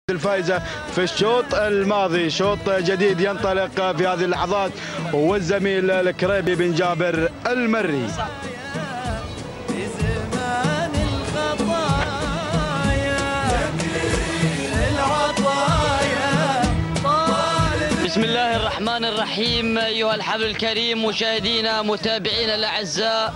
الفائزة في الشوط الماضي. شوط جديد ينطلق في هذه اللحظات، والزميل الكريبي بن جابر المري. بسم الله الرحمن الرحيم. أيها الحفل الكريم، مشاهدينا متابعينا الأعزاء،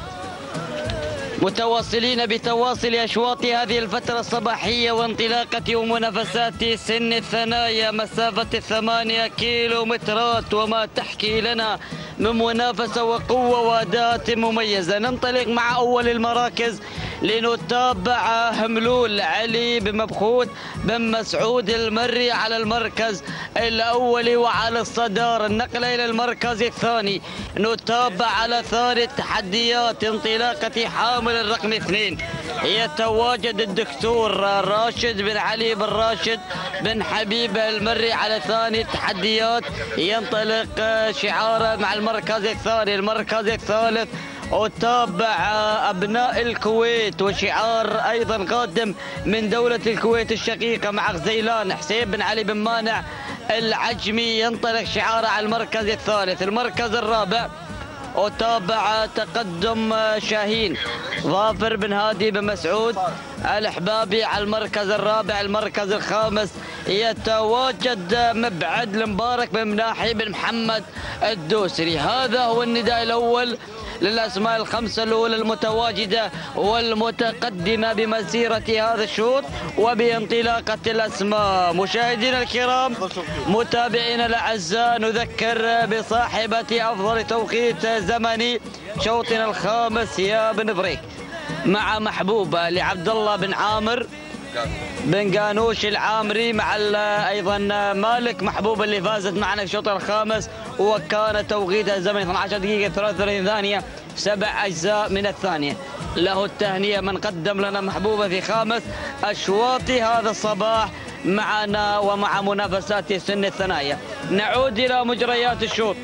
متواصلين بتواصل أشواط هذه الفترة الصباحية وانطلاقة ومنافسات سن الثنايا مسافة 8 كيلومترات، وما تحكي لنا من منافسة وقوة وأداءات مميزة. ننطلق مع أول المراكز لنتابع هملول علي بن مبخوت بن مسعود المري على المركز الأول وعلى الصدارة. النقلة إلى المركز الثاني نتابع على ثاني التحديات انطلاقة حامل الرقم 2. يتواجد الدكتور راشد بن علي بن راشد بن حبيب المري على ثاني التحديات، ينطلق شعاره مع المركز الثاني. المركز الثالث أتابع أبناء الكويت وشعار أيضا قادم من دولة الكويت الشقيقة مع غزيلان حسين بن علي بن مانع العجمي، ينطلق شعاره على المركز الثالث. المركز الرابع أتابع تقدم شاهين ظافر بن هادي بن مسعود الأحبابي على المركز الرابع. المركز الخامس يتواجد مبعد المبارك بن مناحي بن محمد الدوسري. هذا هو النداء الأول للأسماء الخمسة الأولى المتواجدة والمتقدمة بمسيرة هذا الشوط وبانطلاقة الأسماء. مشاهدينا الكرام، متابعينا الأعزاء، نذكر بصاحبة أفضل توقيت زمني شوطنا الخامس يا بن بريك مع محبوبة لعبد الله بن عامر بن قانوش العامري مع ايضا مالك محبوب اللي فازت معنا في الشوط الخامس، وكان توقيتها الزمني 12 دقيقة 33 ثانية 7 أجزاء من الثانية. له التهنئة من قدم لنا محبوبة في خامس أشواط هذا الصباح معنا ومع منافسات سن الثنايا. نعود إلى مجريات الشوط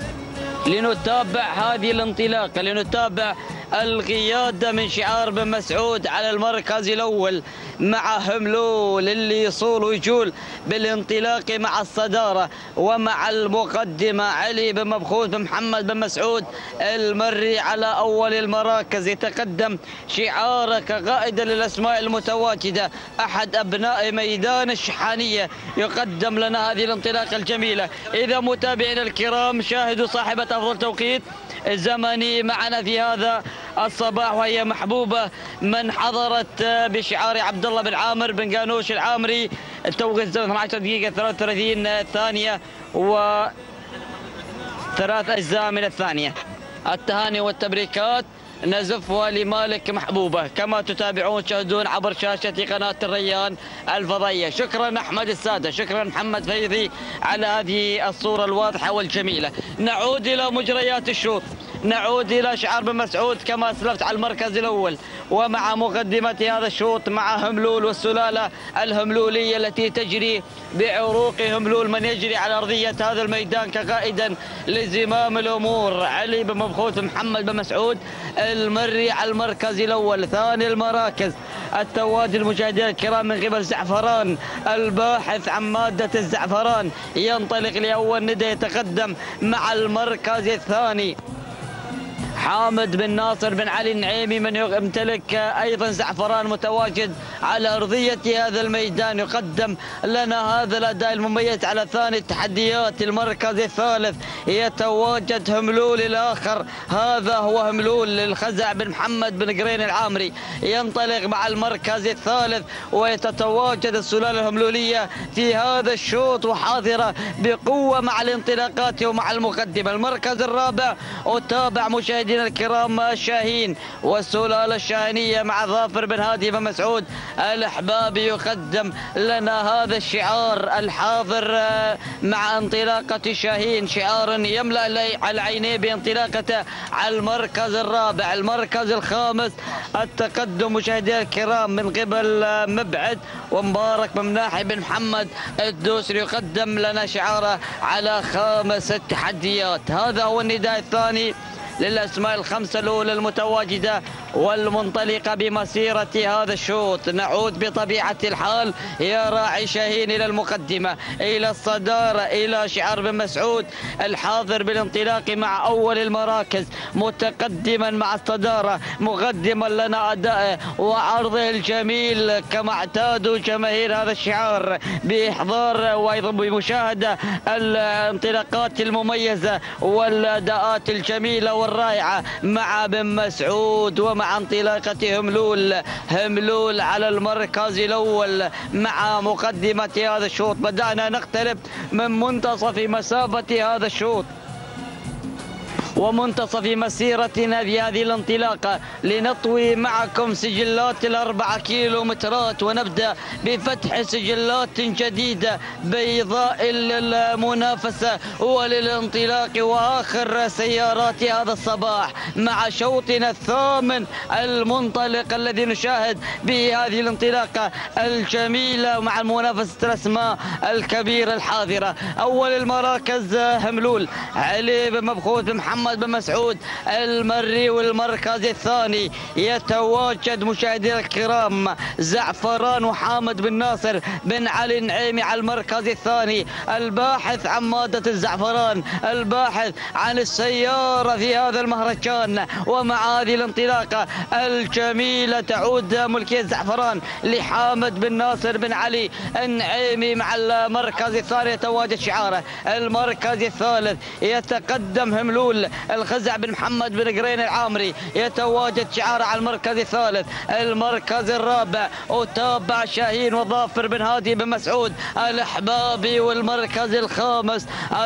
لنتابع هذه الانطلاقة، لنتابع القيادة من شعار بن مسعود على المركز الأول مع هملول اللي يصول ويجول بالانطلاق مع الصدارة، ومع المقدمة علي بن مبخوت بن محمد بن مسعود المري على أول المراكز. يتقدم شعاره كقائد للأسماء المتواجدة أحد أبناء ميدان الشحانية، يقدم لنا هذه الانطلاقة الجميلة. إذا متابعينا الكرام، شاهدوا صاحبة أفضل توقيت الزمني معنا في هذا الصباح، وهي محبوبة من حضرت بشعار عبد الله بن عامر بن قانوش العامري. التوقيت 12 دقيقة 33 ثانية و3 أجزاء من الثانية. التهاني والتبريكات نزفها لمالك محبوبة كما تتابعون تشاهدون عبر شاشة قناة الريان الفضائية. شكرا أحمد السادة، شكرا محمد فيضي على هذه الصورة الواضحة والجميلة. نعود إلى مجريات الشوط، نعود إلى شعار بن مسعود كما أسلفت على المركز الأول، ومع مقدمة هذا الشوط مع هملول والسلالة الهملولية التي تجري بعروق هملول، من يجري على أرضية هذا الميدان كقائدا لزمام الأمور علي بن مبخوت محمد بن مسعود المري على المركز الأول. ثاني المراكز التواجد المشاهدين الكرام من قبل زعفران الباحث عن مادة الزعفران، ينطلق لأول ندى، يتقدم مع المركز الثاني حامد بن ناصر بن علي النعيمي من يمتلك أيضا زعفران متواجد على أرضية هذا الميدان، يقدم لنا هذا الأداء المميز على ثاني التحديات. المركز الثالث يتواجد هملول الآخر، هذا هو هملول الخزع بن محمد بن قرين العامري، ينطلق مع المركز الثالث، ويتتواجد السلالة الهملولية في هذا الشوط وحاضرة بقوة مع الانطلاقات ومع المقدمة. المركز الرابع أتابع مشاهدينا الكرام شاهين والسلالة الشاهينية مع ظافر بن هادي بن مسعود الأحبابي، يقدم لنا هذا الشعار الحاضر مع انطلاقة شاهين، شعار يملأ العينين بانطلاقته على المركز الرابع. المركز الخامس التقدم مشاهدينا الكرام من قبل مبعد ومبارك بن مناحي بن محمد الدوسري، يقدم لنا شعاره على خامس التحديات. هذا هو النداء الثاني للأسماء الخمسة الأولى المتواجدة والمنطلقة بمسيرة هذا الشوط. نعود بطبيعة الحال يا راعي شاهين إلى المقدمة، إلى الصدارة، إلى شعار بن مسعود الحاضر بالانطلاق مع أول المراكز، متقدما مع الصدارة، مقدما لنا أداءه وعرضه الجميل كما اعتادوا جماهير هذا الشعار بإحضار وأيضا بمشاهدة الانطلاقات المميزة والأداءات الجميلة والرائعة مع بن مسعود ومع انطلاقة هملول على المركز الأول مع مقدمة هذا الشوط. بدأنا نقترب من منتصف مسافة هذا الشوط ومنتصف مسيرتنا في هذه الانطلاقة، لنطوي معكم سجلات ال4 كيلومترات ونبدأ بفتح سجلات جديدة بيضاء المنافسة وللانطلاق وآخر سيارات هذا الصباح مع شوطنا الثامن المنطلق الذي نشاهد به هذه الانطلاقة الجميلة مع منافسة الأسماء الكبيرة الحاضرة. أول المراكز هملول، علي بن مبخوت، محمد بن مسعود المري، والمركز الثاني يتواجد مشاهدينا الكرام زعفران وحامد بن ناصر بن علي النعيمي على المركز الثاني، الباحث عن مادة الزعفران، الباحث عن السيارة في هذا المهرجان. ومع هذه الانطلاقة الجميلة تعود ملكية الزعفران لحامد بن ناصر بن علي النعيمي مع المركز الثاني يتواجد شعاره. المركز الثالث يتقدم هملول، الخزع بن محمد بن قرين العامري يتواجد شعاره على المركز الثالث. المركز الرابع وتابع شاهين وظافر بن هادي بن مسعود الأحبابي، والمركز الخامس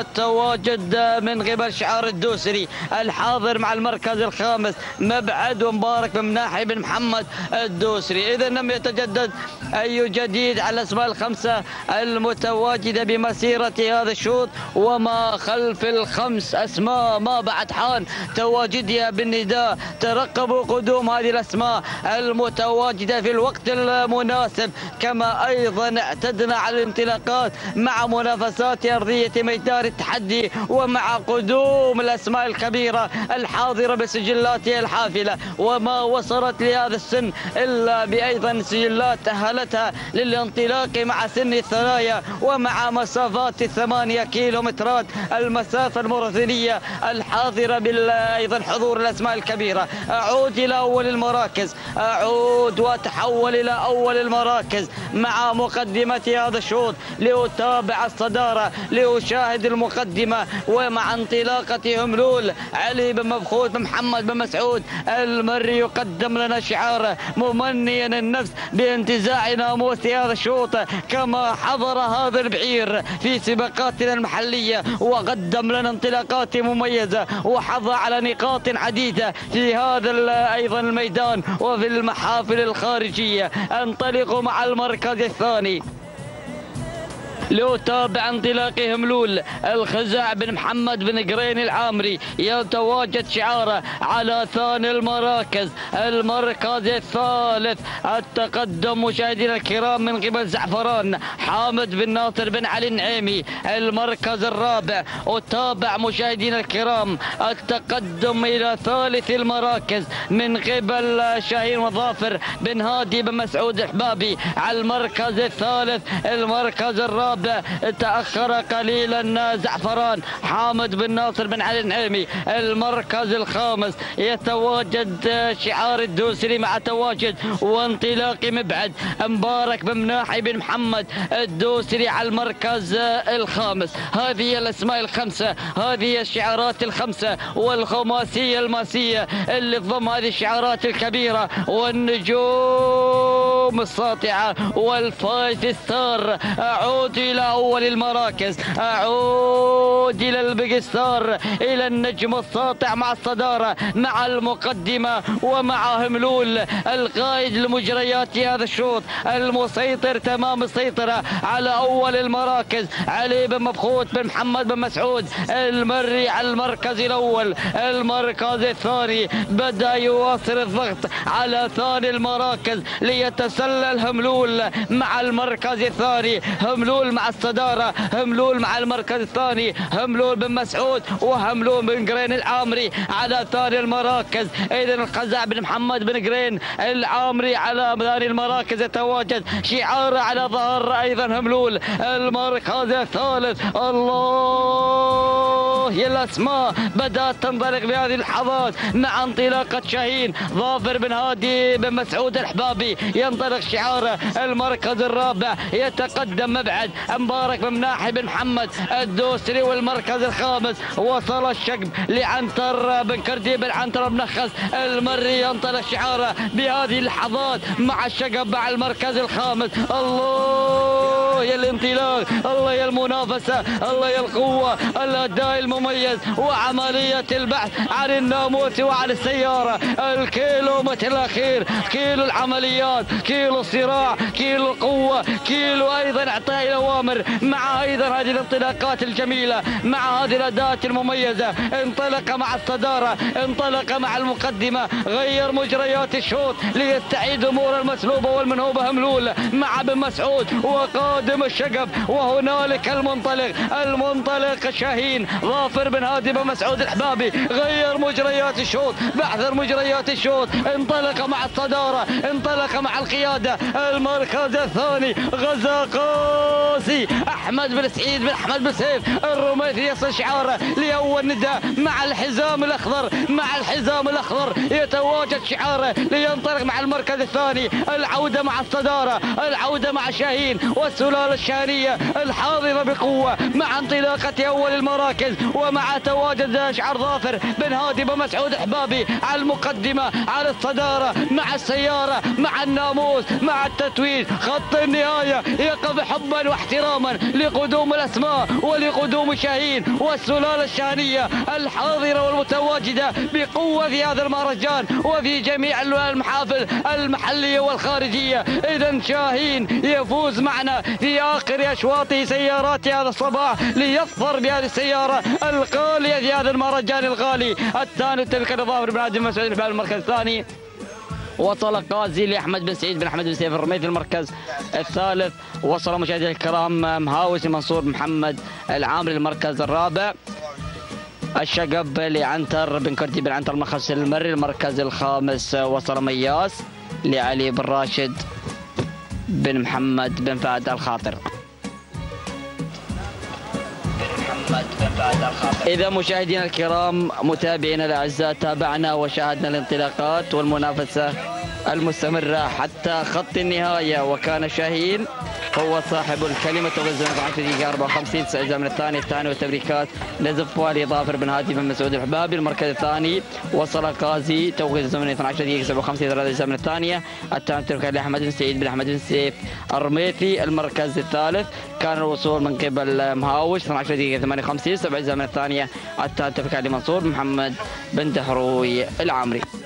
التواجد من قبل شعار الدوسري الحاضر مع المركز الخامس مبعد ومبارك بن مناحي بن محمد الدوسري. إذا لم يتجدد أي جديد على الأسماء الخمسة المتواجدة بمسيرة هذا الشوط، وما خلف الخمس أسماء ما بعد حان تواجدها بالنداء. ترقبوا قدوم هذه الأسماء المتواجدة في الوقت المناسب، كما أيضا اعتدنا على الانطلاقات مع منافسات أرضية ميدان التحدي ومع قدوم الأسماء الكبيرة الحاضرة بسجلاتها الحافلة، وما وصلت لهذا السن إلا بأيضا سجلات أهلتها للانطلاق مع سن الثنايا ومع مسافات 8 كيلومترات، المسافة الماراثونية الحاضرة أيضا حضور الأسماء الكبيرة. أعود إلى أول المراكز، أعود وأتحول إلى أول المراكز مع مقدمة هذا الشوط لأتابع الصدارة، لأشاهد المقدمة ومع انطلاقة هملول. علي بن مبخوت بن محمد بن مسعود المري يقدم لنا شعاره ممنيا النفس بانتزاع ناموس هذا الشوط كما حضر هذا البعير في سباقاتنا المحلية وقدم لنا انطلاقات مميزة وحظى على نقاط عديدة في هذا أيضا الميدان وفي المحافل الخارجية. انطلق مع المركز الثاني لأتابع انطلاق هملول، الخزع بن محمد بن قرين العامري يتواجد شعاره على ثاني المراكز. المركز الثالث التقدم مشاهدينا الكرام من قبل زعفران حامد بن ناصر بن علي النعيمي. المركز الرابع أتابع مشاهدينا الكرام التقدم إلى ثالث المراكز من قبل شاهين وظافر بن هادي بن مسعود الحبابي على المركز الثالث. المركز الرابع تأخر قليلا زعفران حامد بن ناصر بن علي النعيمي. المركز الخامس يتواجد شعار الدوسري مع تواجد وانطلاق مبعد مبارك بن مناحي بن محمد الدوسري على المركز الخامس. هذه الأسماء الخمسة، هذه الشعارات الخمسة والخماسية الماسية اللي تضم هذه الشعارات الكبيرة والنجوم الساطعة والفايف ستار. أعود إلى أول المراكز، أعود إلى البيج ستار، إلى النجم الساطع مع الصدارة مع المقدمة ومع هملول القائد لمجريات هذا الشوط، المسيطر تمام السيطرة على أول المراكز. علي بن مبخوت بن محمد بن مسعود المري على المركز الأول. المركز الثاني بدأ يواصل الضغط على ثاني المراكز يتواصل الهملول مع المركز الثاني، هملول مع الصدارة، هملول مع المركز الثاني، هملول بن مسعود وهملول بن قرين العامري على ثاني المراكز. إذا القزع بن محمد بن قرين العامري على ثاني المراكز يتواجد، شعاره على ظهر أيضا هملول. المركز الثالث الله يا الأسماء بدأت تنطلق بهذه اللحظات مع انطلاقة شاهين ظافر بن هادي بن مسعود الحبابي، ينطلق شعاره. المركز الرابع يتقدم مبعد مبارك بن مناحي بن محمد الدوسري، والمركز الخامس وصل الشقب لعنتر بن كردي بن عنتر بن نخس المري، ينطلق شعاره بهذه اللحظات مع الشقب مع المركز الخامس. الله يا الانطلاق، الله يا المنافسة، الله يا القوة، الأداء المميز وعملية البحث عن الناموس وعن السيارة. الكيلو متر الأخير، كيلو العمليات، كيلو الصراع، كيلو القوة، كيلو أيضا إعطاء الأوامر، مع أيضا هذه الانطلاقات الجميلة، مع هذه الأداءات المميزة. انطلق مع الصدارة، انطلق مع المقدمة، غير مجريات الشوط ليستعيد أمور المسلوبة والمنهوبة هملول مع بن مسعود وقادم الشقب. وهنالك المنطلق شاهين ظافر بن هادي بن مسعود الحبابي، غير مجريات الشوط، بحث مجريات الشوط، انطلق مع الصدارة، انطلق مع القيادة. المركز الثاني غزاقاسي أحمد بن سعيد بن أحمد بن سيف الرميثي يصل شعاره لأول نداء مع الحزام الأخضر، مع الحزام الأخضر يتواجد شعاره لينطلق مع المركز الثاني. العودة مع الصدارة، العودة مع شاهين والسلالة الشاهينية الحاضرة بقوة مع انطلاقة أول المراكز، ومع تواجد شعار ظافر بن هادي بن مسعود الحبابي على المقدمة، على الصدارة، مع السيارة، مع الناموس، مع التتويج. خط النهاية يقف حبا واحتراما لقدوم الأسماء ولقدوم شاهين والسلالة الشاهينية الحاضرة والمتواجدة بقوة في هذا المهرجان وفي جميع المحافل المحلية والخارجية. إذا شاهين يفوز معنا في آخر أشواط سيارات هذا الصباح ليظفر بهذه السيارة الغالية في هذا المهرجان الغالي. الثاني تلك ظافر بن هادي بن مسعود الحبابي المركز الثاني. وصل قازي لأحمد بن سعيد بن أحمد بن سيف الرميثي المركز الثالث. وصل مشاهدينا الكرام مهاوس منصور محمد العامري المركز الرابع. الشقب لعنتر بن كردي بن عنتر المخص المري المركز الخامس. وصل مياس لعلي بن راشد بن محمد بن فهد الخاطر. إذا مشاهدينا الكرام متابعينا الأعزاء تابعنا وشاهدنا الانطلاقات والمنافسة المستمرة حتى خط النهاية، وكان شاهين هو صاحب الكلمة. توغل 10 دقيقة 54 9 من الثاني والتبريكات لزفوالي ظافر بن هادي بن مسعود الحبابي المركز الثاني. وصل قازي توغل زمن 12 دقيقة 57 3 من الثانية. الثالث تبريكات لأحمد بن سعيد بن أحمد بن سيف الرميثي المركز الثالث. كان الوصول من قبل مهاوش 12 دقيقة 58 7 من الثانية. الثالث تبريكات لمنصور محمد بن دهروي العامري.